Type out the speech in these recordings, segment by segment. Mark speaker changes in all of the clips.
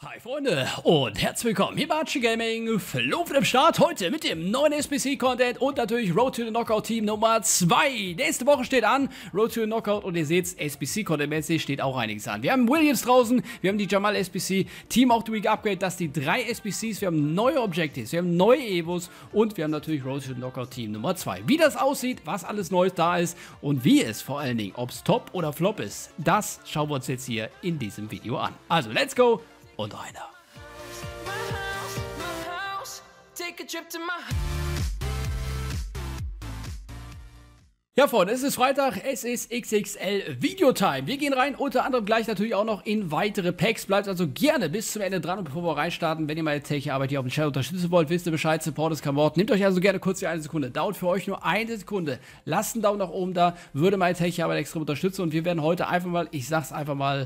Speaker 1: Hi Freunde und herzlich willkommen hier bei Archie Gaming, Flo für den Start, heute mit dem neuen SBC-Content und natürlich Road to the Knockout Team Nummer 2. Nächste Woche steht an, Road to the Knockout, und ihr seht, SBC-Content-mäßig steht auch einiges an. Wir haben Williams draußen, wir haben die Jamal SBC, Team of the Week Upgrade, das sind die 3 SBCs, wir haben neue Objectives, wir haben neue Evos und wir haben natürlich Road to the Knockout Team Nummer 2. Wie das aussieht, was alles Neues da ist und wie es vor allen Dingen, ob es Top oder Flop ist, das schauen wir uns jetzt hier in diesem Video an. Also, let's go! Und einer. Ja Freunde, es ist Freitag, es ist XXL Videotime. Wir gehen rein, unter anderem gleich natürlich auch noch in weitere Packs. Bleibt also gerne bis zum Ende dran, und bevor wir reinstarten, wenn ihr meine tägliche Arbeit hier auf dem Channel unterstützen wollt, wisst ihr Bescheid, Support ist kein Wort. Nehmt euch also gerne kurz die 1 Sekunde, dauert für euch nur 1 Sekunde. Lasst einen Daumen nach oben da, würde meine tägliche Arbeit extrem unterstützen, und wir werden heute einfach mal, ich sag's einfach mal,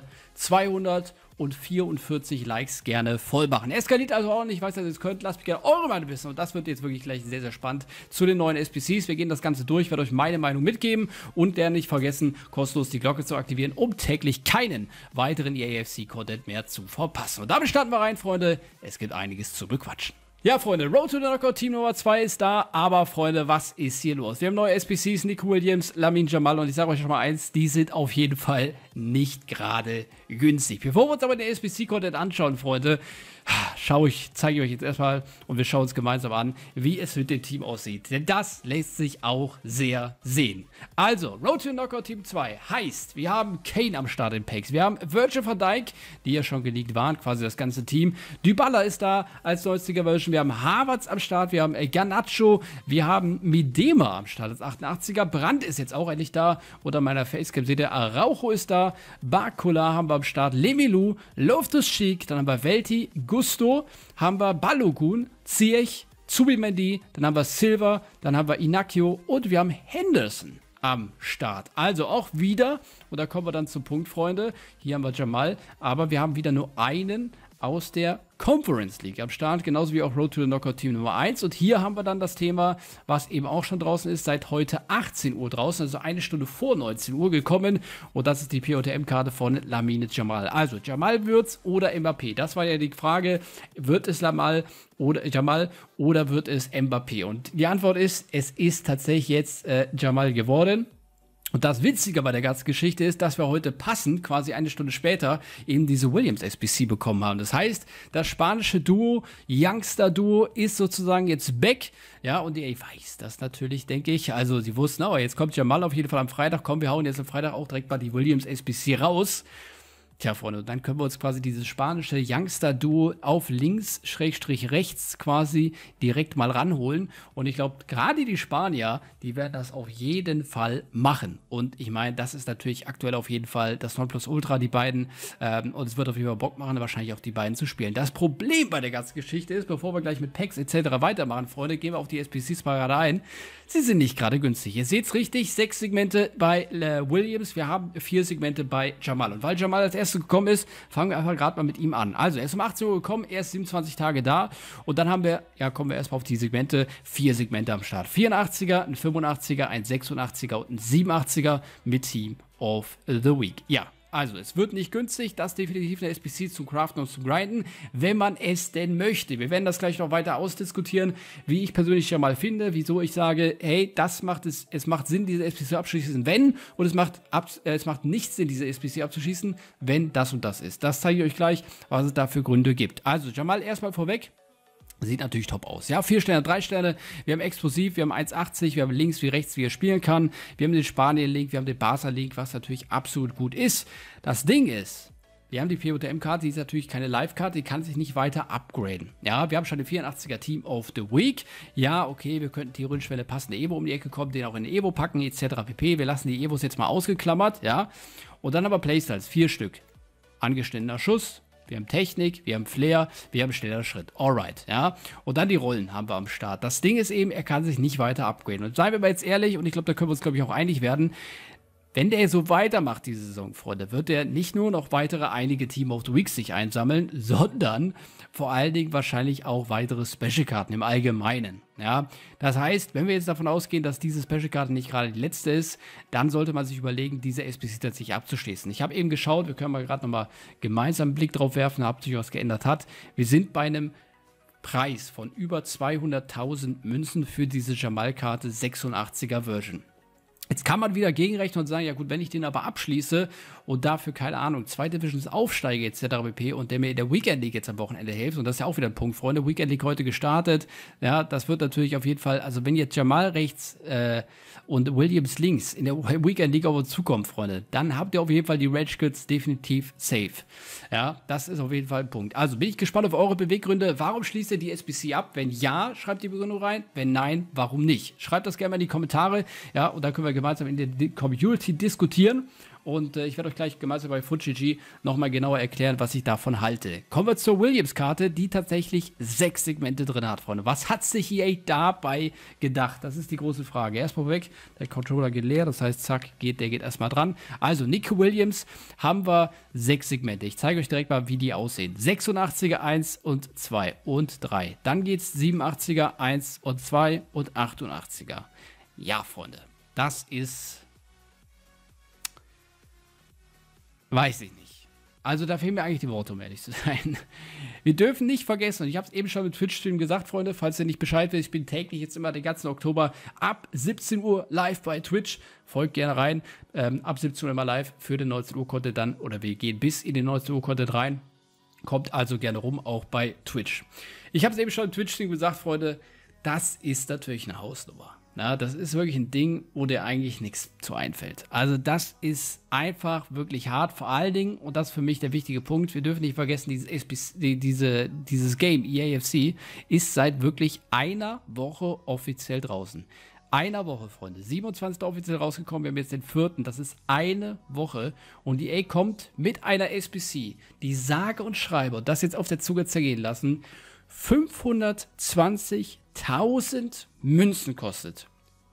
Speaker 1: 244 Likes gerne voll machen. Eskaliert also auch nicht, ich weiß, dass ihr es könnt. Lasst mich gerne eure Meinung wissen, und das wird jetzt wirklich gleich sehr, sehr spannend zu den neuen SBCs. Wir gehen das Ganze durch, werde euch meine Meinung mitgeben und werden nicht vergessen, kostenlos die Glocke zu aktivieren, um täglich keinen weiteren EAFC-Content mehr zu verpassen. Und damit starten wir rein, Freunde. Es gibt einiges zu bequatschen. Ja, Freunde, Road to the Knockout Team Nummer 2 ist da, aber Freunde, was ist hier los? Wir haben neue SBCs, Nico Williams, Lamine Jamal, und ich sage euch schon mal eins, die sind auf jeden Fall nicht gerade günstig. Bevor wir uns aber den SBC-Content anschauen, Freunde, zeige ich euch jetzt erstmal, und wir schauen uns gemeinsam an, wie es mit dem Team aussieht. Denn das lässt sich auch sehr sehen. Also, Road to the Knockout Team 2 heißt, wir haben Kane am Start in Packs. Wir haben Virgil van Dijk, die ja schon geleakt waren, quasi das ganze Team. Dybala ist da als 90er Version. Wir haben Havertz am Start, wir haben Garnacho, wir haben Midema am Start als 88er. Brandt ist jetzt auch endlich da. Unter meiner Facecam seht ihr, Araujo ist da. Barcola haben wir am Start. Lemelu, Loftus-Cheek, dann haben wir Velti, Gusto, haben wir Balogun, Ziyech, Zubimendi, dann haben wir Silva, dann haben wir Inacio und wir haben Henderson am Start. Also auch wieder, und da kommen wir dann zum Punkt, Freunde, hier haben wir Jamal, aber wir haben wieder nur einen aus der Conference League am Start, genauso wie auch Road to the Knockout Team Nummer 1. Und hier haben wir dann das Thema, was eben auch schon draußen ist, seit heute 18 Uhr draußen, also eine Stunde vor 19 Uhr gekommen. Und das ist die POTM-Karte von Lamine Jamal. Also Jamal wird's oder Mbappé? Das war ja die Frage, wird es Jamal oder wird es Mbappé? Und die Antwort ist, es ist tatsächlich jetzt Jamal geworden. Und das Witzige bei der ganzen Geschichte ist, dass wir heute passend, quasi eine Stunde später, eben diese Williams SBC bekommen haben. Das heißt, das spanische Duo, Youngster-Duo ist sozusagen jetzt back. Ja, und ihr weiß das natürlich, denke ich. Also sie wussten, aber jetzt kommt Jamal auf jeden Fall am Freitag. Komm, wir hauen jetzt am Freitag auch direkt mal die Williams SBC raus. Tja, Freunde, dann können wir uns quasi dieses spanische Youngster-Duo auf links/rechts quasi direkt mal ranholen. Und ich glaube, gerade die Spanier, die werden das auf jeden Fall machen. Und ich meine, das ist natürlich aktuell auf jeden Fall das Nonplusultra, die beiden. Und es wird auf jeden Fall Bock machen, wahrscheinlich auch die beiden zu spielen. Das Problem bei der ganzen Geschichte ist, bevor wir gleich mit Packs etc. weitermachen, Freunde, gehen wir auf die SBCs mal gerade ein. Sie sind nicht gerade günstig. Ihr seht es richtig, 6 Segmente bei Williams, wir haben 4 Segmente bei Jamal. Und weil Jamal als erstes gekommen ist, fangen wir einfach gerade mal mit ihm an. Also, er ist um 18 Uhr gekommen, er ist 27 Tage da. Und dann haben wir, ja, kommen wir erstmal auf die Segmente, 4 Segmente am Start. 84er, ein 85er, ein 86er und ein 87er mit Team of the Week. Ja. Also, es wird nicht günstig, das ist definitiv eine SBC zum Craften und zum Grinden, wenn man es denn möchte. Wir werden das gleich noch weiter ausdiskutieren, wie ich persönlich ja mal finde, wieso ich sage, hey, es macht Sinn, diese SBC abzuschließen, wenn, und es macht nicht Sinn, diese SBC abzuschließen, wenn das und das ist. Das zeige ich euch gleich, was es da für Gründe gibt. Also, Jamal erstmal vorweg. Sieht natürlich top aus. Ja, 4 Sterne, 3 Sterne. Wir haben Explosiv, wir haben 1,80, wir haben links wie rechts, wie er spielen kann. Wir haben den Spanien-Link, wir haben den Barca-Link, was natürlich absolut gut ist. Das Ding ist, wir haben die POTM-Karte, die ist natürlich keine Live-Karte, die kann sich nicht weiter upgraden. Ja, wir haben schon den 84er Team of the Week. Ja, okay, wir könnten theoretisch, wenn der passende Evo um die Ecke kommt, den auch in den Evo packen, etc. pp. Wir lassen die Evos jetzt mal ausgeklammert, ja. Und dann aber Playstyles, 4 Stück. Angeschnittener Schuss. Wir haben Technik, wir haben Flair, wir haben schneller Schritt. Alright, ja. Und dann die Rollen haben wir am Start. Das Ding ist eben, er kann sich nicht weiter upgraden. Und seien wir mal jetzt ehrlich, und ich glaube, da können wir uns, glaube ich, auch einig werden, wenn der so weitermacht diese Saison, Freunde, wird er nicht nur noch weitere einige Team of the Weeks sich einsammeln, sondern vor allen Dingen wahrscheinlich auch weitere Special-Karten im Allgemeinen. Ja, das heißt, wenn wir jetzt davon ausgehen, dass diese Special-Karte nicht gerade die letzte ist, dann sollte man sich überlegen, diese SBC tatsächlich abzuschließen. Ich habe eben geschaut, wir können mal gerade nochmal gemeinsam einen Blick drauf werfen, ob sich was geändert hat. Wir sind bei einem Preis von über 200.000 Münzen für diese Jamal-Karte 86er Version. Jetzt kann man wieder gegenrechnen und sagen, ja gut, wenn ich den aber abschließe und dafür, keine Ahnung, 2 Divisions aufsteige etc. pp. Und der mir in der Weekend League jetzt am Wochenende hilft, und das ist ja auch wieder ein Punkt, Freunde, Weekend League heute gestartet, ja, das wird natürlich auf jeden Fall, also wenn jetzt Jamal rechts und Williams links in der Weekend League auf uns zukommt, Freunde, dann habt ihr auf jeden Fall die Rage Goods definitiv safe. Ja, das ist auf jeden Fall ein Punkt. Also bin ich gespannt auf eure Beweggründe. Warum schließt ihr die SBC ab? Wenn ja, schreibt die Begründung rein. Wenn nein, warum nicht? Schreibt das gerne mal in die Kommentare, ja, und dann können wir gemeinsam in der Community diskutieren. Und ich werde euch gleich gemeinsam bei FUTGG nochmal genauer erklären, was ich davon halte. Kommen wir zur Williams-Karte, die tatsächlich 6 Segmente drin hat, Freunde. Was hat sich EA dabei gedacht? Das ist die große Frage. Erstmal weg, der Controller geht leer, das heißt, zack, der geht erstmal dran. Also, Nico Williams haben wir 6 Segmente. Ich zeige euch direkt mal, wie die aussehen. 86er 1 und 2 und 3. Dann geht es 87er 1 und 2 und 88er. Ja, Freunde, das ist... Weiß ich nicht. Also da fehlen mir eigentlich die Worte, um ehrlich zu sein. Wir dürfen nicht vergessen, und ich habe es eben schon mit Twitch-Stream gesagt, Freunde, falls ihr nicht Bescheid wisst, ich bin täglich jetzt immer den ganzen Oktober ab 17 Uhr live bei Twitch. Folgt gerne rein. Ab 17 Uhr immer live für den 19 Uhr Content dann, oder wir gehen bis in den 19 Uhr Content rein. Kommt also gerne rum, auch bei Twitch. Ich habe es eben schon im Twitch-Stream gesagt, Freunde, das ist natürlich eine Hausnummer. Na, das ist wirklich ein Ding, wo dir eigentlich nichts zu einfällt. Also das ist einfach wirklich hart. Vor allen Dingen, und das ist für mich der wichtige Punkt, wir dürfen nicht vergessen, dieses Game, EAFC, ist seit wirklich einer Woche offiziell draußen. Einer Woche, Freunde. 27. offiziell rausgekommen, wir haben jetzt den 4. Das ist eine Woche. Und EA kommt mit einer SBC, die sage und schreibe, und das jetzt auf der Zunge zergehen lassen, 520.000 Münzen kostet.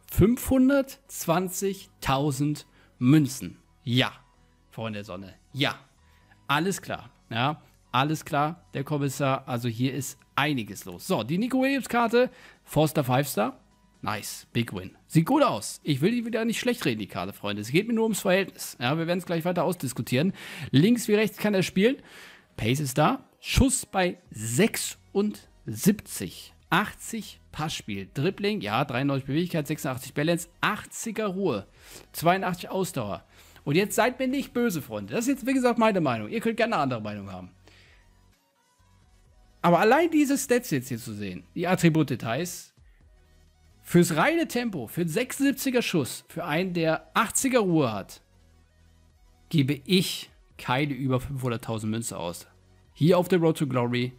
Speaker 1: 520.000 Münzen. Ja, Freunde der Sonne. Ja, alles klar. Ja, alles klar, der Kommissar. Also hier ist einiges los. So, die Nico Williams-Karte. Forster 5-Star. Nice, Big Win. Sieht gut aus. Ich will die wieder nicht schlecht reden, die Karte, Freunde. Es geht mir nur ums Verhältnis. Ja, wir werden es gleich weiter ausdiskutieren. Links wie rechts kann er spielen. Pace ist da. Schuss bei 76. 80 Passspiel. Dribbling, ja, 93 Beweglichkeit, 86 Balance, 80er Ruhe, 82 Ausdauer. Und jetzt seid mir nicht böse, Freunde. Das ist jetzt, wie gesagt, meine Meinung. Ihr könnt gerne eine andere Meinung haben. Aber allein diese Stats jetzt hier zu sehen, die Attributdetails, fürs reine Tempo, für einen 76er Schuss, für einen, der 80er Ruhe hat, gebe ich keine über 500.000 Münze aus. Hier auf der Road to Glory.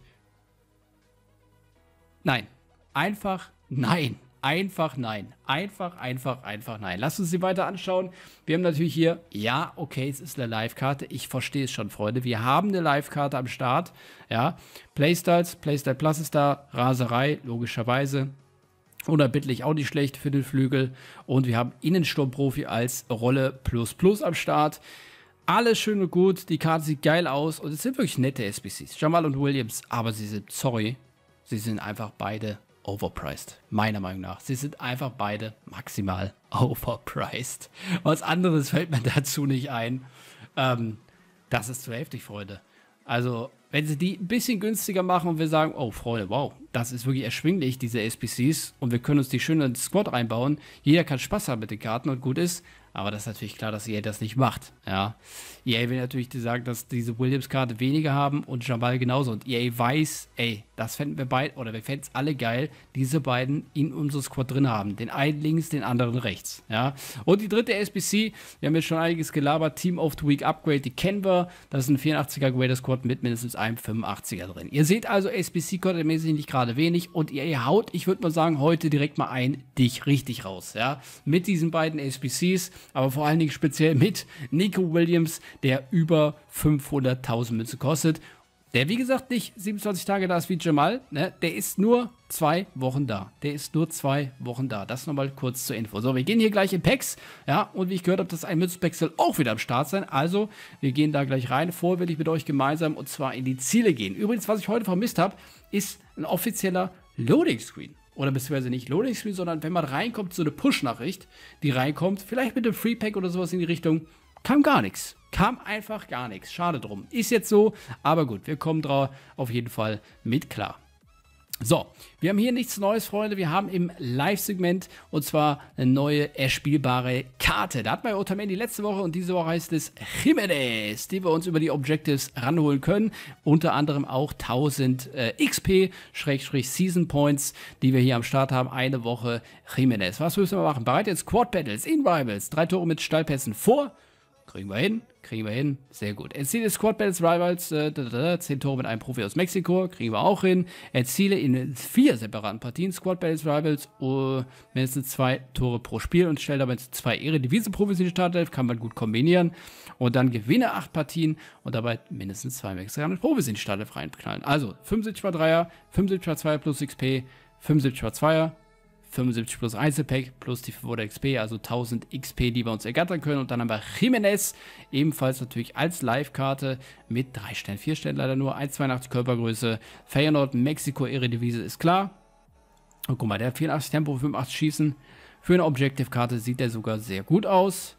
Speaker 1: Nein. Einfach nein. Einfach nein. Einfach nein. Lasst uns sie weiter anschauen. Wir haben natürlich hier, ja, okay, es ist eine Live-Karte. Ich verstehe es schon, Freunde. Wir haben eine Live-Karte am Start. Ja, Playstyles, Playstyle Plus ist da. Raserei, logischerweise. Unerbittlich auch nicht schlecht für den Flügel. Und wir haben Innensturmprofi als Rolle ++ am Start. Alles schön und gut. Die Karte sieht geil aus. Und es sind wirklich nette SBCs. Jamal und Williams. Aber sie sind, sorry, sie sind einfach beide overpriced. Meiner Meinung nach. Sie sind einfach beide maximal overpriced. Was anderes fällt mir dazu nicht ein. Das ist zu heftig, Freunde. Also, wenn sie die ein bisschen günstiger machen und wir sagen, oh, Freunde, wow, das ist wirklich erschwinglich, diese SBCs, und wir können uns die schön in den Squad reinbauen. Jeder kann Spaß haben mit den Karten und gut ist. Aber das ist natürlich klar, dass EA das nicht macht. Ja. EA will natürlich sagen, dass diese Williams-Karte weniger haben und Jamal genauso. Und EA weiß, ey, das fänden wir beide, oder wir fänden es alle geil, diese beiden in unserem Squad drin haben. Den einen links, den anderen rechts. Ja. Und die dritte SBC, wir haben jetzt schon einiges gelabert, Team of the Week Upgrade, die kennen wir. Das ist ein 84er Grader Squad mit mindestens einem 85er drin. Ihr seht also, SBC-Content-mäßig nicht gerade wenig, und EA haut, ich würde mal sagen, heute direkt mal dich richtig raus. Ja. Mit diesen beiden SBCs, aber vor allen Dingen speziell mit Nico Williams, der über 500.000 Münzen kostet. der wie gesagt nicht 27 Tage da ist wie Jamal, ne? Der ist nur 2 Wochen da. Der ist nur 2 Wochen da. Das nochmal kurz zur Info. So, wir gehen hier gleich in Packs, ja, und wie ich gehört habe, das ein Münzenpack soll auch wieder am Start sein. Also, wir gehen da gleich rein. Vorher will ich mit euch gemeinsam und zwar in die Ziele gehen. Übrigens, was ich heute vermisst habe, ist ein offizieller Loading Screen. Oder beziehungsweise nicht Loading Screen, sondern wenn man reinkommt, so eine Push-Nachricht, die reinkommt, vielleicht mit dem Free Pack oder sowas in die Richtung, kam gar nichts. Kam einfach gar nichts. Schade drum. Ist jetzt so, aber gut, wir kommen drauf auf jeden Fall mit klar. So, wir haben hier nichts Neues, Freunde. Wir haben im Live-Segment und zwar eine neue erspielbare Karte. Da hatten wir Otamendi letzte Woche und diese Woche heißt es Jimenez, die wir uns über die Objectives ranholen können. Unter anderem auch 1000 XP-Season Points, die wir hier am Start haben. Eine Woche Jimenez. Was müssen wir machen? Bereit jetzt Quad Battles in Rivals. 3 Tore mit Stallpässen vor. Kriegen wir hin, sehr gut. Erziele Squad Battles Rivals, 10 Tore mit einem Profi aus Mexiko, kriegen wir auch hin. Erziele in 4 separaten Partien Squad Battles Rivals, mindestens 2 Tore pro Spiel und stelle dabei 2 Eredivisie-Profis in die Startelf, kann man gut kombinieren. Und dann gewinne 8 Partien und dabei mindestens 2 mexikanische Profis in die Startelf reinknallen. Also 75 x 3er, 75 x 2er plus XP, 75 x 2er, 75 plus Einzelpack plus die 500 XP, also 1000 XP, die wir uns ergattern können. Und dann haben wir Jimenez, ebenfalls natürlich als Live-Karte mit 3 Sternen, 4 Sternen leider nur, 1,82 Körpergröße. Feyenoord, Mexiko, Eredivisie ist klar. Und guck mal, der hat 84 Tempo, 85 Schießen. Für eine Objective-Karte sieht der sogar sehr gut aus.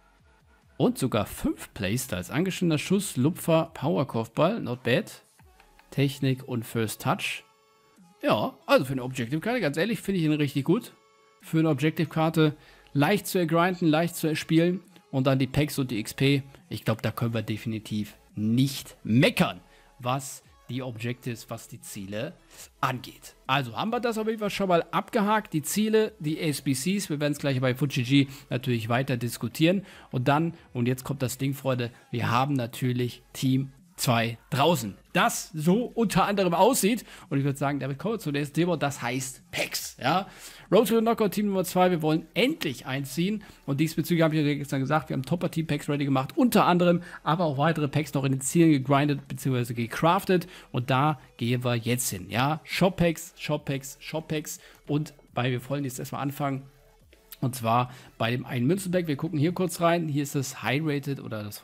Speaker 1: Und sogar 5 Playstyles. Angeschnittener Schuss, Lupfer, Power-Kopfball, not bad. Technik und First Touch. Ja, also für eine Objective-Karte, ganz ehrlich, finde ich ihn richtig gut. Für eine Objective-Karte leicht zu ergrinden, leicht zu erspielen und dann die Packs und die XP. Ich glaube, da können wir definitiv nicht meckern, was die Objectives, was die Ziele angeht. Also haben wir das auf jeden Fall schon mal abgehakt. Die Ziele, die SBCs, wir werden es gleich bei Fujigi natürlich weiter diskutieren. Und dann, und jetzt kommt das Ding, Freunde, wir haben natürlich Team 2 draußen. Das so unter anderem aussieht. Und ich würde sagen, damit kommen wir zu nächsten Thema. Das heißt Packs. Ja? Road to the Knockout Team Nummer 2. Wir wollen endlich einziehen. Und diesbezüglich habe ich ja gestern gesagt, wir haben Topper Team Packs ready gemacht. Unter anderem, aber auch weitere Packs noch in den Zielen gegrindet bzw. gecraftet. Und da gehen wir jetzt hin. Ja? Shop Packs, Shop Packs, Shop Packs. Und wir wollen jetzt erstmal anfangen. Und zwar bei dem einen Münzenpack. Wir gucken hier kurz rein. Hier ist das High Rated oder das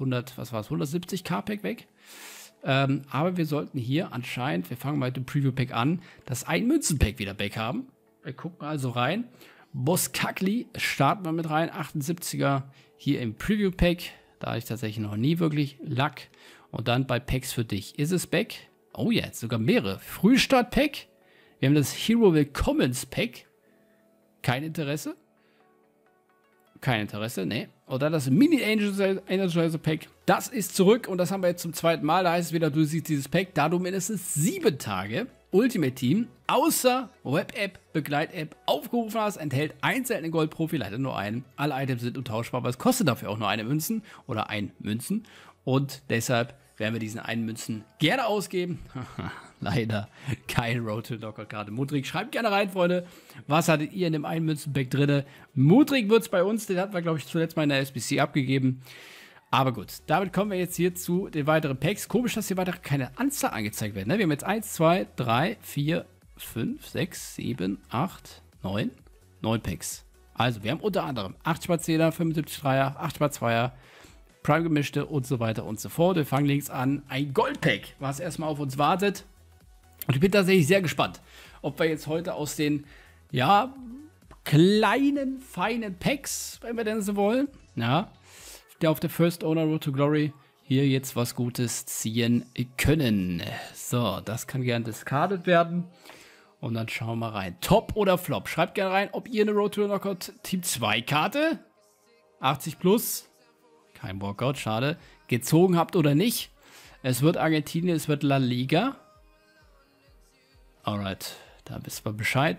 Speaker 1: 170k Pack weg. Aber wir sollten hier anscheinend, wir fangen mal mit dem Preview Pack an, das ein Münzenpack wieder weg haben. Wir gucken also rein. Boskakli starten wir mit rein. 78er hier im Preview Pack. Da hatte ich tatsächlich noch nie wirklich Luck. Und dann bei Packs für dich. Ist es back? Oh ja, jetzt sogar mehrere. Frühstart Pack. Wir haben das Hero Willkommens Pack. Kein Interesse. Kein Interesse, ne. Oder das Mini Energizer Pack. Das ist zurück und das haben wir jetzt zum zweiten Mal. Da heißt es wieder, du siehst dieses Pack, da du mindestens 7 Tage Ultimate Team außer Web-App, Begleit-App aufgerufen hast, enthält einen seltenen Gold-Profi, leider nur einen. Alle Items sind untauschbar, aber es kostet dafür auch nur eine Münzen oder ein Münzen. Und deshalb werden wir diesen einen Münzen gerne ausgeben. Leider kein Road to Knockout-Karte. Mudrik, schreibt gerne rein, Freunde. Was hattet ihr in dem einen Münzenpack drin? Mudrik wird es bei uns, den hatten wir, glaube ich, zuletzt mal in der SBC abgegeben. Aber gut, damit kommen wir jetzt hier zu den weiteren Packs. Komisch, dass hier weiter keine Anzahl angezeigt wird. Ne? Wir haben jetzt 1, 2, 3, 4, 5, 6, 7, 8, 9 Packs. Also, wir haben unter anderem 8x10er, 75-3er, 8x2er, Prime gemischte und so weiter und so fort. Wir fangen links an. Ein Goldpack, was erstmal auf uns wartet. Und ich bin tatsächlich sehr gespannt, ob wir jetzt heute aus den, ja, kleinen, feinen Packs, wenn wir denn so wollen, ja, der auf der First Owner Road to Glory hier jetzt was Gutes ziehen können. So, das kann gerne discarded werden. Und dann schauen wir rein. Top oder Flop? Schreibt gerne rein, ob ihr eine Road to Knockout Team 2 Karte 80 plus, kein Walkout, schade, gezogen habt oder nicht. Es wird Argentinien, es wird La Liga. Alright, da wissen wir Bescheid.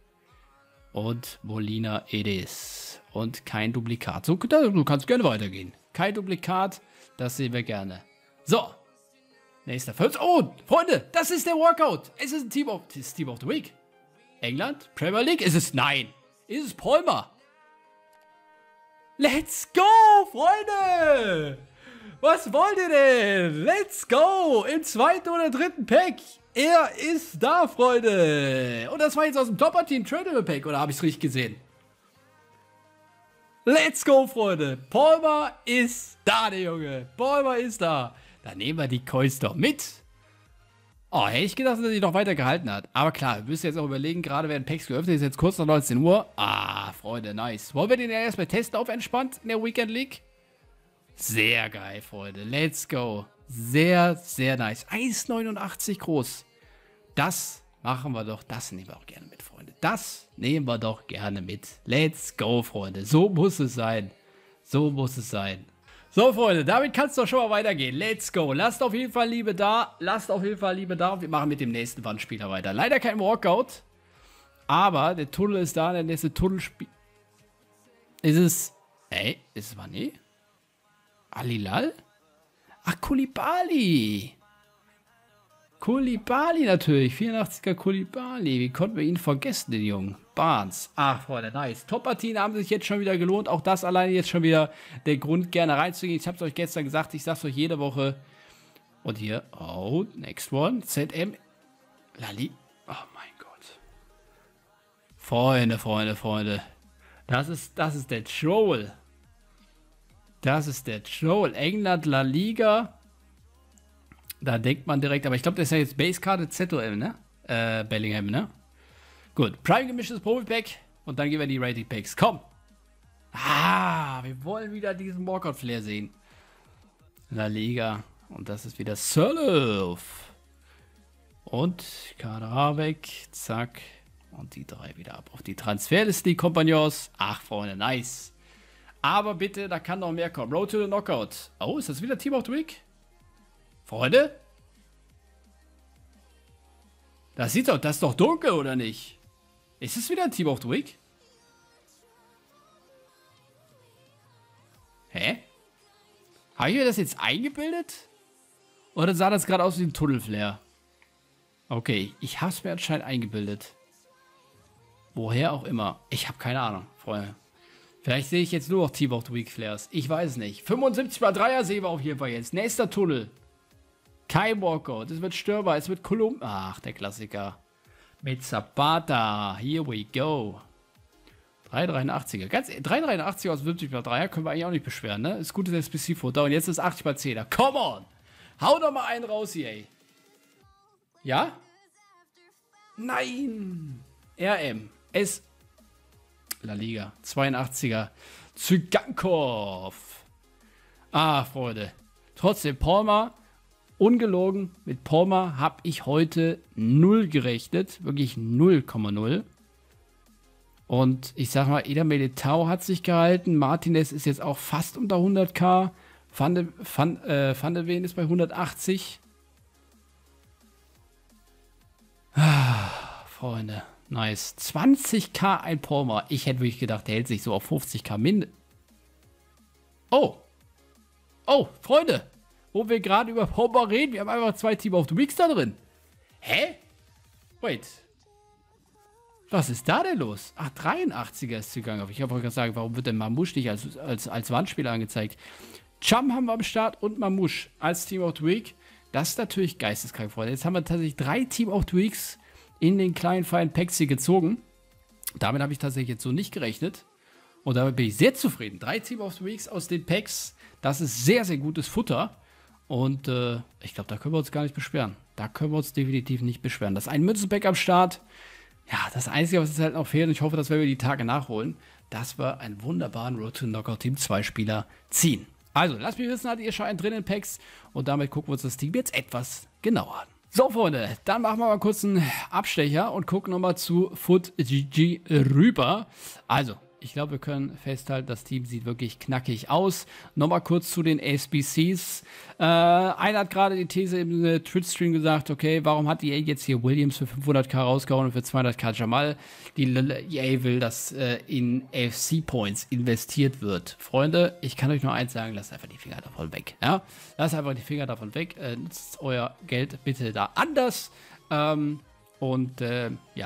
Speaker 1: Und Molina Edis. Und kein Duplikat. So, du kannst gerne weitergehen. Kein Duplikat, das sehen wir gerne. So, nächster First. Oh, Freunde, das ist der Walkout. Es ist ein Team of the Week. England, Premier League, ist es? Nein. Ist es Palmer? Let's go, Freunde! Was wollt ihr denn? Let's go! Im zweiten oder dritten Pack. Er ist da, Freunde. Und das war jetzt aus dem Topper-Team Tradable Pack, oder habe ich es richtig gesehen? Let's go, Freunde. Palmer ist da, der Junge. Palmer ist da. Dann nehmen wir die Coins doch mit. Oh, hätte ich gedacht, dass er sich noch weiter gehalten hat. Aber klar, wir müssen jetzt auch überlegen, gerade werden Packs geöffnet, ist jetzt kurz nach 19 Uhr. Ah, Freunde, nice. Wollen wir den ja erstmal testen auf entspannt in der Weekend League? Sehr geil, Freunde. Let's go. Sehr, sehr nice. 1,89 groß. Das machen wir doch. Das nehmen wir auch gerne mit, Freunde. Das nehmen wir doch gerne mit. Let's go, Freunde. So muss es sein. So muss es sein. So, Freunde, damit kann es doch schon mal weitergehen. Let's go. Lasst auf jeden Fall Liebe da. Lasst auf jeden Fall Liebe da. Und wir machen mit dem nächsten Wandspieler weiter. Leider kein Walkout. Aber der Tunnel ist da. Der nächste Tunnelspiel. Ist es. Ey, ist es Mané? Alilal? Ach, Koulibaly. Koulibaly natürlich. 84er Koulibaly. Wie konnten wir ihn vergessen, den Jungen? Barnes. Ach, Freunde, nice. Top-Partien haben sich jetzt schon wieder gelohnt. Auch das alleine jetzt schon wieder der Grund, gerne reinzugehen. Ich habe es euch gestern gesagt. Ich sage es euch jede Woche. Und hier. Oh, next one. ZM. Lali. Oh mein Gott. Freunde, Freunde, Freunde. Das ist der Troll. Das ist der Troll. England, La Liga. Da denkt man direkt, aber ich glaube, das ist ja jetzt Basekarte ZOM, ne? Bellingham, ne? Gut, Prime gemischtes Profi-Pack und dann gehen wir in die Rating-Packs. Komm! Ah, wir wollen wieder diesen Walkout-Flair sehen. La Liga. Und das ist wieder Sörloff. Und Kader weg. Zack. Und die drei wieder ab auf die Transferliste, die Kompagnons. Ach, Freunde, nice. Aber bitte, da kann noch mehr kommen. Road to the Knockout. Oh, ist das wieder Team of the Week? Freunde? Das sieht doch, das ist doch dunkel, oder nicht? Ist es wieder ein Team of the Week? Hä? Habe ich mir das jetzt eingebildet? Oder sah das gerade aus wie ein Tunnelflair? Okay, ich habe es mir anscheinend eingebildet. Woher auch immer. Ich habe keine Ahnung, Freunde. Vielleicht sehe ich jetzt nur noch Team of the Week Flares. Ich weiß es nicht. 75 bei 3er sehen wir auf jeden Fall jetzt. Nächster Tunnel. Kein Walkout. Es wird Stürmer. Es wird Kolumn. Ach, der Klassiker. Mit Zapata. Here we go. 3,83er. Ganz 3,83er aus 50 bei 3er können wir eigentlich auch nicht beschweren, ne? Ist gutes SPC-Futter. Und jetzt ist 80 bei 10er. Come on! Hau doch mal einen raus hier, ey. Ja? Nein! RM. S. La Liga. 82er. Zygankov. Ah, Freunde. Trotzdem, Palmer. Ungelogen, mit Palmer habe ich heute 0 gerechnet. Wirklich 0,0. Und ich sag mal, Eder Militao hat sich gehalten. Martinez ist jetzt auch fast unter 100k. Van de Ven ist bei 180. Ah, Freunde, nice. 20k ein Palmer. Ich hätte wirklich gedacht, der hält sich so auf 50k mindestens. Oh. Oh, Freunde. Wo wir gerade über Palmer reden, wir haben einfach 2 Team of the Weeks da drin. Hä? Wait. Was ist da denn los? Ach, 83er ist zugegangen. Ich habe auch gesagt, warum wird denn Mamouche nicht als Wandspieler angezeigt? Cham haben wir am Start und Mamouche als Team of the Week. Das ist natürlich geisteskrank, Freunde. Jetzt haben wir tatsächlich 3 Team of the Weeks in den kleinen, feinen Packs hier gezogen. Damit habe ich tatsächlich jetzt so nicht gerechnet. Und damit bin ich sehr zufrieden. 3 Team of the Weeks aus den Packs. Das ist sehr, sehr gutes Futter. Und ich glaube, da können wir uns gar nicht beschweren. Da können wir uns definitiv nicht beschweren. Das ist ein Münzenpack am Start. Ja, das Einzige, was jetzt halt noch fehlt, und ich hoffe, das werden wir die Tage nachholen, dass wir einen wunderbaren Road to Knockout Team 2 Spieler ziehen. Also, lasst mich wissen, hattet ihr schon einen drin in Packs? Und damit gucken wir uns das Team jetzt etwas genauer an. So, Freunde, dann machen wir mal kurz einen Abstecher und gucken nochmal zu FUTGG rüber. Also, ich glaube, wir können festhalten, das Team sieht wirklich knackig aus. Nochmal kurz zu den SBCs. Einer hat gerade die These im Twitch-Stream gesagt, okay, warum hat EA jetzt hier Williams für 500k rausgehauen und für 200k Jamal? Die EA will, dass in FC-Points investiert wird. Freunde, ich kann euch nur eins sagen, lasst einfach die Finger davon weg. Ja? Lasst einfach die Finger davon weg. Nutzt euer Geld bitte da anders. Ja.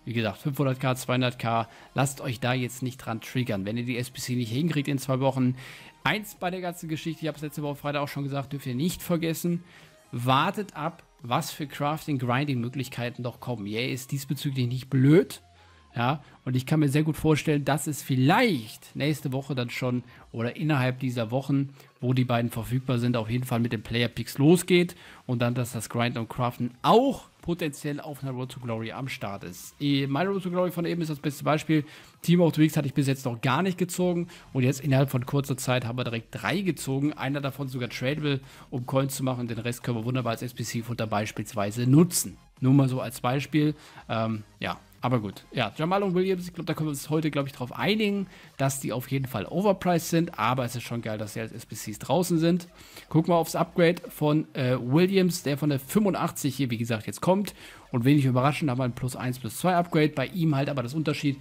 Speaker 1: Wie gesagt, 500k, 200k, lasst euch da jetzt nicht dran triggern. Wenn ihr die SBC nicht hinkriegt in 2 Wochen, eins bei der ganzen Geschichte, ich habe es letzte Woche Freitag auch schon gesagt, dürft ihr nicht vergessen, wartet ab, was für Crafting-Grinding-Möglichkeiten noch kommen. EA ist diesbezüglich nicht blöd. Ja, und ich kann mir sehr gut vorstellen, dass es vielleicht nächste Woche dann schon oder innerhalb dieser Wochen, wo die beiden verfügbar sind, auf jeden Fall mit den Player Picks losgeht und dann, dass das Grinden und Craften auch potenziell auf einer Road to Glory am Start ist. Meine Road to Glory von eben ist das beste Beispiel. Team of the Weeks hatte ich bis jetzt noch gar nicht gezogen und jetzt innerhalb von kurzer Zeit haben wir direkt 3 gezogen. Einer davon sogar tradable, um Coins zu machen. Den Rest können wir wunderbar als SPC-Futter beispielsweise nutzen. Nur mal so als Beispiel. Ja. Aber gut, ja, Jamal und Williams, ich glaube, da können wir uns heute, glaube ich, darauf einigen, dass die auf jeden Fall overpriced sind, aber es ist schon geil, dass sie als SBCs draußen sind. Gucken wir aufs Upgrade von Williams, der von der 85 hier, wie gesagt, jetzt kommt und wenig überraschend, haben wir ein +1, +2 Upgrade, bei ihm halt aber der Unterschied,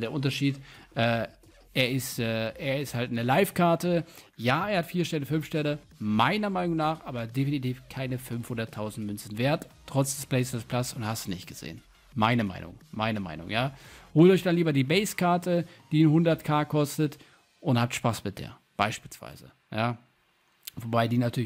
Speaker 1: er ist halt eine Live-Karte, ja, er hat 4 Sterne, 5 Sterne, meiner Meinung nach, aber definitiv keine 500.000 Münzen wert, trotz des Places Plus und hast du nicht gesehen. Meine Meinung, ja. Holt euch dann lieber die Base-Karte, die 100k kostet und habt Spaß mit der, beispielsweise, ja. Wobei die natürlich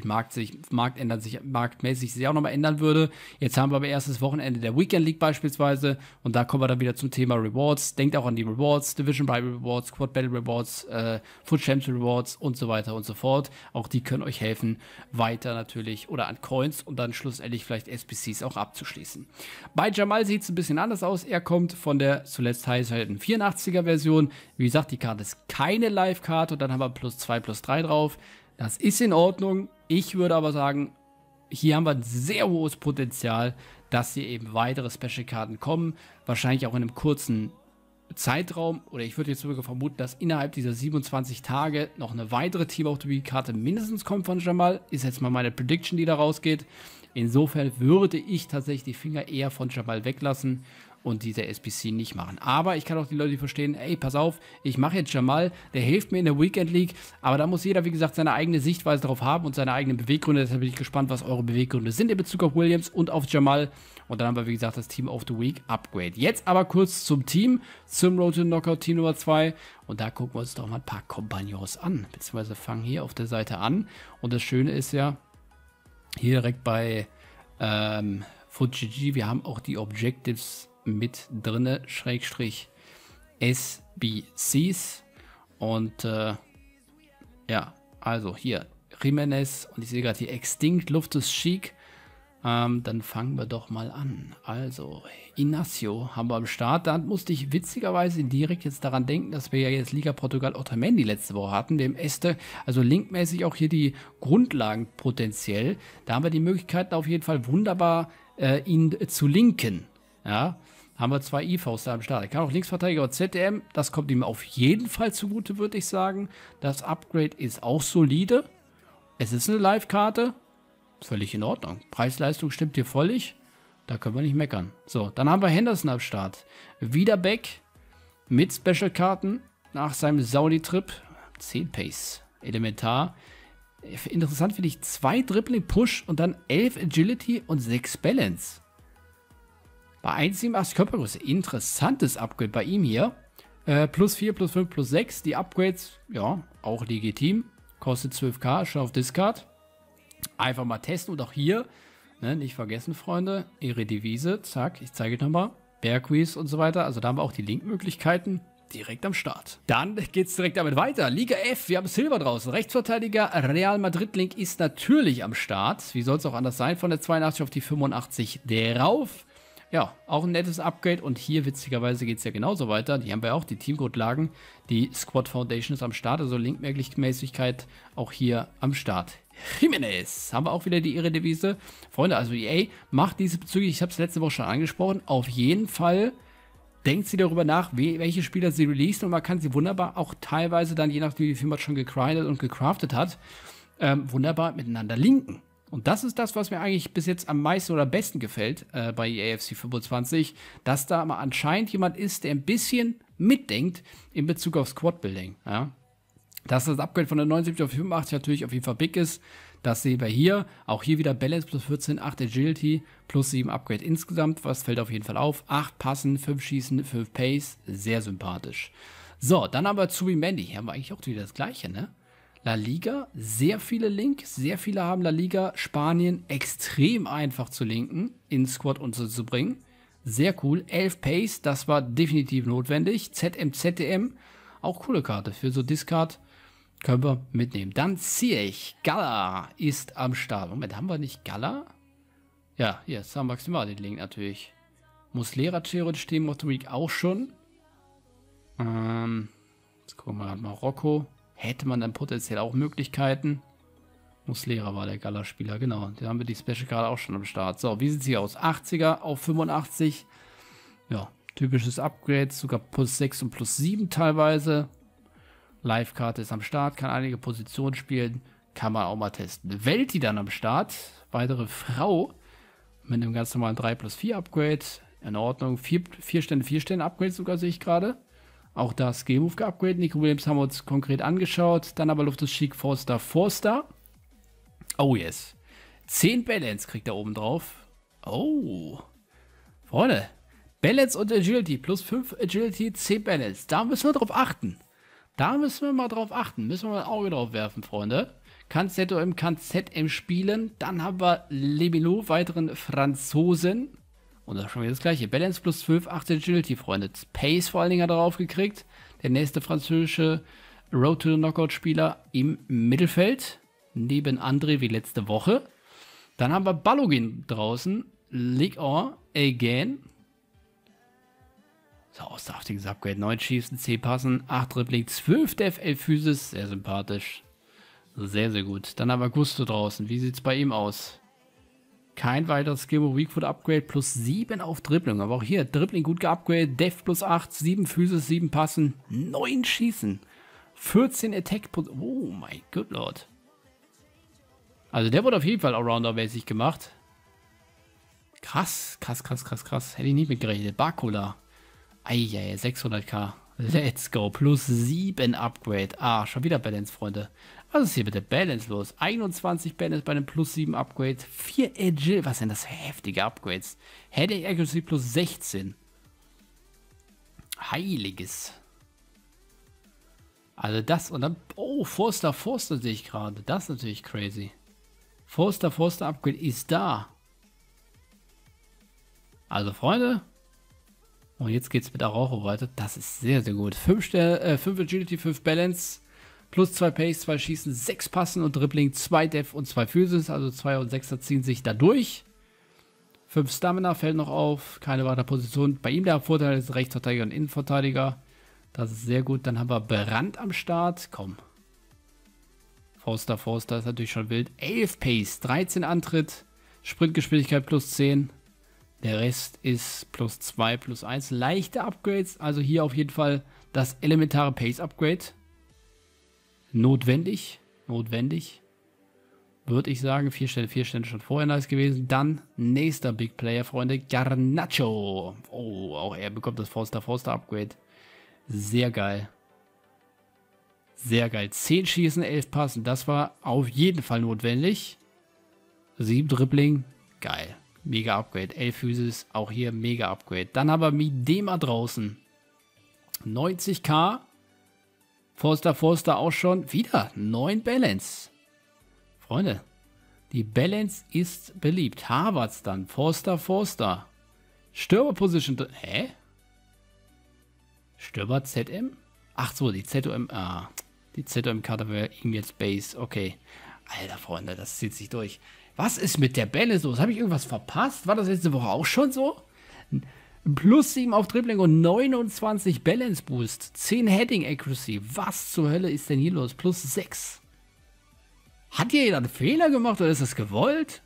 Speaker 1: marktmäßig sich auch nochmal ändern würde. Jetzt haben wir aber erstes Wochenende der Weekend League beispielsweise. Und da kommen wir dann wieder zum Thema Rewards. Denkt auch an die Rewards, Division Rival Rewards, Quad Battle Rewards, Foot Champion Rewards und so weiter und so fort. Auch die können euch helfen, weiter natürlich oder an Coins und dann schlussendlich vielleicht SBCs auch abzuschließen. Bei Jamal sieht es ein bisschen anders aus. Er kommt von der zuletzt heißhalten 84er Version. Wie gesagt, die Karte ist keine Live-Karte und dann haben wir +2, +3 drauf. Das ist in Ordnung. Ich würde aber sagen, hier haben wir ein sehr hohes Potenzial, dass hier eben weitere Special-Karten kommen. Wahrscheinlich auch in einem kurzen Zeitraum. Oder ich würde jetzt sogar vermuten, dass innerhalb dieser 27 Tage noch eine weitere Team of the Week-Karte mindestens kommt von Jamal. Ist jetzt mal meine Prediction, die da rausgeht. Insofern würde ich tatsächlich die Finger eher von Jamal weglassen und diese SBC nicht machen. Aber ich kann auch die Leute verstehen, ey, pass auf, ich mache jetzt Jamal, der hilft mir in der Weekend League, aber da muss jeder, wie gesagt, seine eigene Sichtweise drauf haben und seine eigenen Beweggründe. Deshalb bin ich gespannt, was eure Beweggründe sind in Bezug auf Williams und auf Jamal. Und dann haben wir, wie gesagt, das Team of the Week Upgrade. Jetzt aber kurz zum Team, zum Road to Knockout Team Nummer 2. Und da gucken wir uns doch mal ein paar Kompagnons an, beziehungsweise fangen hier auf der Seite an. Und das Schöne ist ja, hier direkt bei FUTGG, wir haben auch die Objectives mit drinne, Schrägstrich SBCs und ja, also hier Jimenez und ich sehe gerade hier Extinct, Loftus Cheek. Dann fangen wir doch mal an. Also Inacio haben wir am Start. Da musste ich witzigerweise direkt jetzt daran denken, dass wir ja jetzt Liga Portugal Otamendi letzte Woche hatten, dem Este, also linkmäßig auch hier die Grundlagen potenziell. Da haben wir die Möglichkeiten auf jeden Fall wunderbar ihn zu linken. Ja, haben wir 2 IVs da am Start. Er kann auch Linksverteidiger und ZDM. Das kommt ihm auf jeden Fall zugute, würde ich sagen. Das Upgrade ist auch solide. Es ist eine Live-Karte. Völlig in Ordnung. Preis-Leistung stimmt hier völlig. Da können wir nicht meckern. So, dann haben wir Henderson am Start. Wieder back mit Special-Karten nach seinem Saudi-Trip. 10 Pace. Elementar. Interessant finde ich 2 Dribbling Push und dann 11 Agility und 6 Balance. Bei 1,87 Körpergröße. Interessantes Upgrade bei ihm hier. +4, +5, +6. Die Upgrades, ja, auch legitim. Kostet 12k, schon auf Discard. Einfach mal testen und auch hier, ne, nicht vergessen, Freunde, ihre Devise, zack, ich zeige nochmal, Bearquiz und so weiter. Also da haben wir auch die Linkmöglichkeiten direkt am Start. Dann geht es direkt damit weiter. Liga F, wir haben Silber draußen. Rechtsverteidiger Real Madrid Link ist natürlich am Start. Wie soll es auch anders sein? Von der 82 auf die 85 drauf. Ja, auch ein nettes Upgrade und hier witzigerweise geht es ja genauso weiter. Die haben wir auch, die Teamgrundlagen, die Squad Foundation ist am Start, also Linkmäßigkeit auch hier am Start. Jimenez, haben wir auch wieder die Ehredevise. Freunde, also EA macht diese bezüglich, ich habe es letzte Woche schon angesprochen, auf jeden Fall denkt sie darüber nach, welche Spieler sie releasen und man kann sie wunderbar auch teilweise dann, je nachdem wie viel man schon gegrindet und gecraftet hat, wunderbar miteinander linken. Und das ist das, was mir eigentlich bis jetzt am meisten oder besten gefällt bei EAFC 25, dass da mal anscheinend jemand ist, der ein bisschen mitdenkt in Bezug auf Squad-Building. Ja? Dass das Upgrade von der 79 auf 85 natürlich auf jeden Fall big ist, Das sehen wir hier. Auch hier wieder Balance plus 14, 8 Agility plus 7 Upgrade insgesamt. Was fällt auf jeden Fall auf? 8 Passen, 5 Schießen, 5 Pace. Sehr sympathisch. So, dann haben wir Zubimendi. Hier haben wir eigentlich auch wieder das Gleiche, ne? La Liga, sehr viele Link. Sehr viele haben La Liga. Spanien extrem einfach zu linken, in Squad und so zu bringen. Sehr cool. 11 Pace, das war definitiv notwendig. ZM, ZDM, auch coole Karte. Für so Discard können wir mitnehmen. Dann Ziyech. Gala ist am Start. Moment, haben wir nicht Gala? Ja, hier ist maximal den Link natürlich. Muslera theoretisch stehen, Motorik auch schon. Jetzt gucken wir mal Rocco. Hätte man dann potenziell auch Möglichkeiten. Muslera war der Gala-Spieler, genau. Da haben wir die Special Card auch schon am Start. So, wie sieht es hier aus? 80er auf 85. Ja, typisches Upgrade. Sogar plus 6 und plus 7 teilweise. Live-Karte ist am Start, kann einige Positionen spielen. Kann man auch mal testen. Welti dann am Start. Weitere Frau. Mit einem ganz normalen 3 plus 4 Upgrade. In Ordnung. 4 Sterne Upgrade sogar sehe ich gerade. Auch das Game-Move geupgradet. Nico Williams haben wir uns konkret angeschaut. Dann aber Luftus Chic, Forster. Oh yes. 10 Balance kriegt er oben drauf. Oh. Freunde. Balance und Agility. Plus 5 Agility, 10 Balance. Da müssen wir drauf achten. Da müssen wir mal drauf achten. Müssen wir mal ein Auge drauf werfen, Freunde. Kann ZOM, kann ZM spielen. Dann haben wir Lebilo, weiteren Franzosen. Und das ist schon wieder das gleiche. Balance plus 12, 8 Agility, Freunde. Pace vor allen Dingen hat er drauf gekriegt. Der nächste französische Road to the Knockout-Spieler im Mittelfeld. Neben André wie letzte Woche. Dann haben wir Balogun draußen. Ligue 1 again. So, aussaftiges Upgrade. 9 Schießen, 10 Passen, 8 Dribbling, 12 Def, 11 Physis. Sehr sympathisch. Sehr, sehr gut. Dann haben wir Gusto draußen. Wie sieht es bei ihm aus? Kein weiteres Skill Weakfoot Upgrade, plus 7 auf Dribbling. Aber auch hier, Dribbling gut geupgradet, Def plus 8, 7 Physis, 7 Passen, 9 Schießen, 14 Attack. Oh mein Gott, Lord. Also der wurde auf jeden Fall Allrounder-mäßig gemacht. Krass. Hätte ich nicht mitgerechnet. Barcola. Eieiei, 600k. Let's go. Plus 7 Upgrade. Ah, schon wieder Balance, Freunde. Was ist hier mit der Balance los? 21 Balance bei einem plus 7 Upgrade. 4 Agile. Was sind das für heftige Upgrades? Headache Accuracy plus 16. Heiliges. Also das und dann... Oh, Forster sehe ich gerade. Das ist natürlich crazy. Forster Upgrade ist da. Also, Freunde... Und jetzt geht es mit Araujo weiter. Das ist sehr, sehr gut. 5 Agility, 5 Balance, plus 2 Pace, 2 Schießen, 6 Passen und Dribbling, 2 Def und 2 Physis. Also 2 und 6er ziehen sich da durch. 5 Stamina fällt noch auf. Keine weitere Position. Bei ihm der Vorteil ist Rechtsverteidiger und Innenverteidiger. Das ist sehr gut. Dann haben wir Brand am Start. Komm. Forster ist natürlich schon wild. 11 Pace, 13 Antritt, Sprintgeschwindigkeit plus 10. Der Rest ist plus 2, plus 1. Leichte Upgrades. Also hier auf jeden Fall das elementare Pace Upgrade. Notwendig. Würde ich sagen. 4 Sterne schon vorher nice gewesen. Dann nächster Big Player, Freunde. Garnacho. Oh, auch er bekommt das Forster Upgrade. Sehr geil. 10 Schießen, 11 Passen. Das war auf jeden Fall notwendig. 7 Dribbling. Geil. Mega Upgrade. 11 Physis. Auch hier mega Upgrade. Dann haben wir Midema draußen. 90k. Forster auch schon. Wieder 9 Balance. Freunde. Die Balance ist beliebt. Harvards dann. Forster. Stürmer Position. Hä? Stürmer ZM? Ach so, die ZOM. Ah. Die ZOM-Karte wäre irgendwie jetzt Base. Okay. Alter, Freunde, das zieht sich durch. Was ist mit der Balance los? Habe ich irgendwas verpasst? War das letzte Woche auch schon so? Plus 7 auf Dribbling und 29 Balance Boost. 10 Heading Accuracy. Was zur Hölle ist denn hier los? Plus 6. Hat hier jeder einen Fehler gemacht oder ist das gewollt?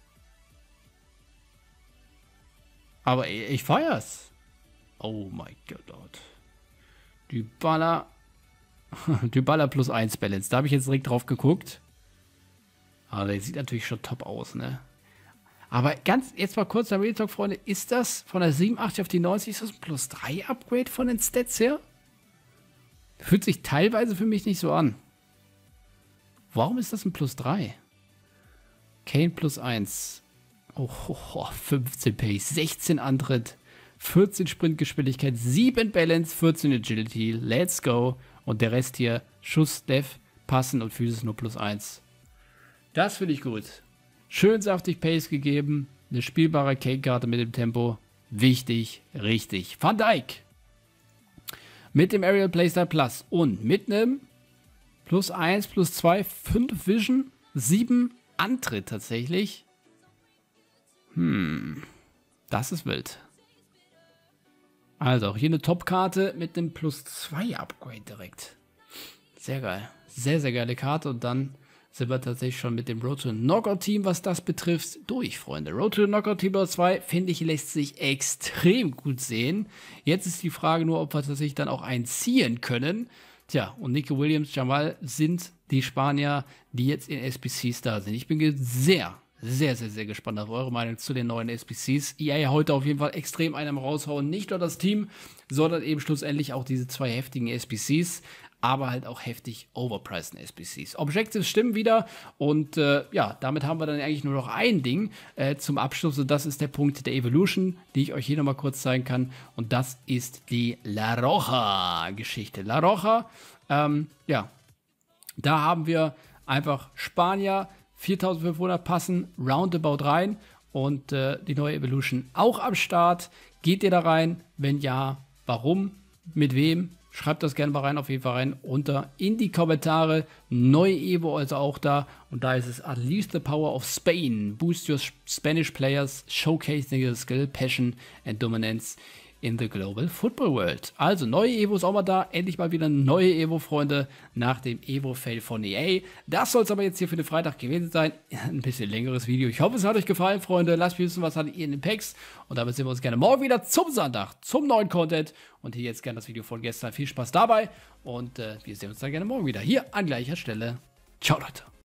Speaker 1: Aber ich feier's. Oh mein Gott. Dybala plus 1 Balance. Da habe ich jetzt direkt drauf geguckt. Aber der sieht natürlich schon top aus, ne? Aber jetzt mal kurz am Real Talk, Freunde. Ist das von der 87 auf die 90, ist das ein plus 3 Upgrade von den Stats her? Fühlt sich teilweise für mich nicht so an. Warum ist das ein plus 3? Kane +1. Oh, 15 Pace, 16 Antritt, 14 Sprintgeschwindigkeit, 7 Balance, 14 Agility. Let's go. Und der Rest hier, Schuss, Def, Passen und Physis nur +1. Das finde ich gut. Schön saftig Pace gegeben. Eine spielbare Kane-Karte mit dem Tempo. Wichtig, richtig. Van Dijk. Mit dem Aerial Playstyle Plus und mit einem +1, +2, 5 Vision, 7 Antritt tatsächlich. Das ist wild. Also auch hier eine Top-Karte mit einem +2 Upgrade direkt. Sehr geil. Sehr, sehr geile Karte. Und dann sind wir tatsächlich schon mit dem Road to Knockout Team, was das betrifft, durch, Freunde. Road to Knockout Team Nummer 2, finde ich, lässt sich extrem gut sehen. Jetzt ist die Frage nur, ob wir tatsächlich dann auch einen ziehen können. Tja, und Nico Williams, Jamal sind die Spanier, die jetzt in SBCs da sind. Ich bin sehr, sehr, sehr, sehr gespannt auf eure Meinung zu den neuen SBCs. EA heute auf jeden Fall extrem einem raushauen. Nicht nur das Team, sondern eben schlussendlich auch diese 2 heftigen SBCs, aber halt auch heftig overpriced SBCs. Objectives stimmen wieder und ja, damit haben wir dann eigentlich nur noch ein Ding zum Abschluss und das ist der Punkt der Evolution, die ich euch hier nochmal kurz zeigen kann und das ist die La Roja-Geschichte. La Roja, ja, da haben wir einfach Spanier, 4500 passen, roundabout rein und die neue Evolution auch am Start. Geht ihr da rein? Wenn ja, warum? Mit wem? Schreibt das gerne mal rein, auf jeden Fall rein, runter in die Kommentare. Neue Evo also auch da. Und da ist es Unleash the Power of Spain. Boost your Spanish players, showcasing your skill, passion and dominance in the global football world. Also neue Evo ist auch mal da. Endlich mal wieder neue Evo, Freunde, nach dem Evo-Fail von EA. Das soll es aber jetzt hier für den Freitag gewesen sein. Ein bisschen längeres Video. Ich hoffe, es hat euch gefallen, Freunde. Lasst mich wissen, was hattet ihr in den Packs. Und damit sehen wir uns gerne morgen wieder zum Sonntag, zum neuen Content. Und hier jetzt gerne das Video von gestern. Viel Spaß dabei. Und wir sehen uns dann gerne morgen wieder hier an gleicher Stelle. Ciao, Leute.